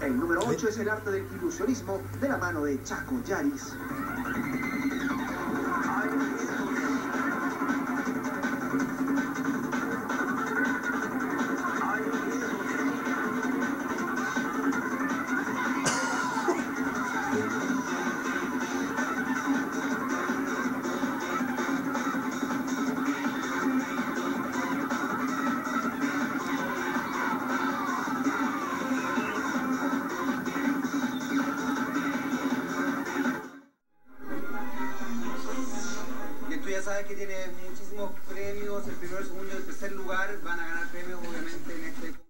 El número 8 es el arte del ilusionismo de la mano de Chaco Yaris. Tú ya sabes que tiene muchísimos premios, el primero, el segundo y el tercer lugar van a ganar premios obviamente en este